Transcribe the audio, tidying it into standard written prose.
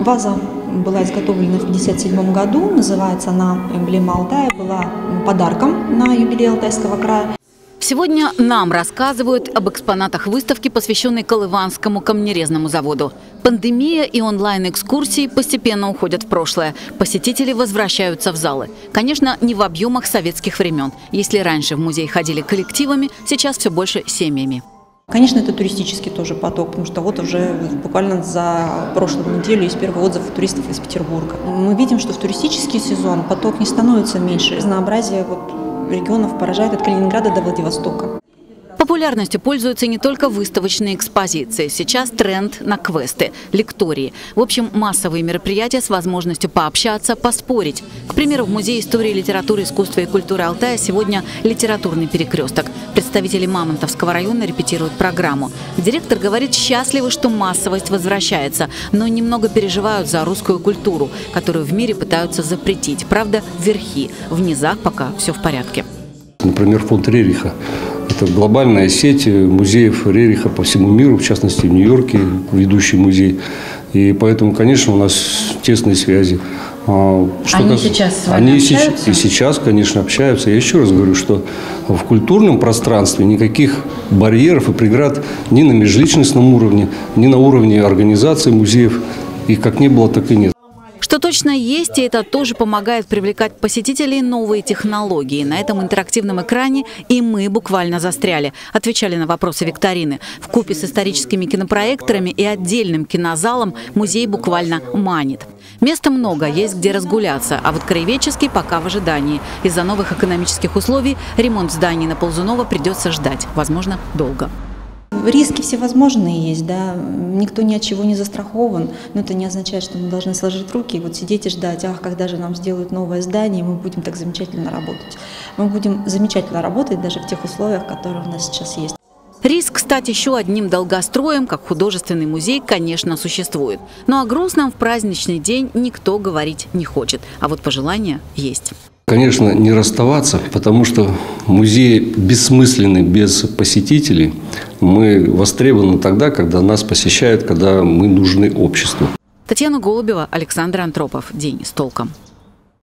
Ваза была изготовлена в 1957 году, называется она «Эмблема Алтая», была подарком на юбилей Алтайского края. Сегодня нам рассказывают об экспонатах выставки, посвященной Колыванскому камнерезному заводу. Пандемия и онлайн-экскурсии постепенно уходят в прошлое. Посетители возвращаются в залы. Конечно, не в объемах советских времен. Если раньше в музей ходили коллективами, сейчас все больше семьями. Конечно, это туристический тоже поток, потому что вот уже буквально за прошлую неделю есть первый отзыв туристов из Петербурга. Мы видим, что в туристический сезон поток не становится меньше. Разнообразие регионов поражает от Калининграда до Владивостока. Популярностью пользуются не только выставочные экспозиции. Сейчас тренд на квесты, лектории. В общем, массовые мероприятия с возможностью пообщаться, поспорить. К примеру, в Музее истории, литературы, искусства и культуры Алтая сегодня литературный перекресток. Представители Мамонтовского района репетируют программу. Директор говорит, счастливы, что массовость возвращается, но немного переживают за русскую культуру, которую в мире пытаются запретить. Правда, верхи. В низах пока все в порядке. Например, фонд Рериха. Это глобальная сеть музеев Рериха по всему миру, в частности, в Нью-Йорке, ведущий музей. И поэтому, конечно, у нас тесные связи. Сейчас с вами общаются? И сейчас, конечно, общаются. Я еще раз говорю, что в культурном пространстве никаких барьеров и преград ни на межличностном уровне, ни на уровне организации музеев, их как не было, так и нет. Что точно есть, и это тоже помогает привлекать посетителей, новые технологии. На этом интерактивном экране и мы буквально застряли. Отвечали на вопросы викторины. Вкупе с историческими кинопроекторами и отдельным кинозалом музей буквально манит. Места много, есть где разгуляться, а вот краеведческий пока в ожидании. Из-за новых экономических условий ремонт зданий на Ползунова придется ждать, возможно, долго. Риски всевозможные есть, да, никто ни от чего не застрахован, но это не означает, что мы должны сложить руки и вот сидеть и ждать, когда же нам сделают новое здание, и мы будем так замечательно работать. Мы будем замечательно работать даже в тех условиях, которые у нас сейчас есть. Риск стать еще одним долгостроем, как художественный музей, конечно, существует. Но о грустном в праздничный день никто говорить не хочет, а вот пожелания есть. Конечно, не расставаться, потому что музей бессмысленный без посетителей. Мы востребованы тогда, когда нас посещают, когда мы нужны обществу. Татьяна Голубева, Александр Антропов. День с толком.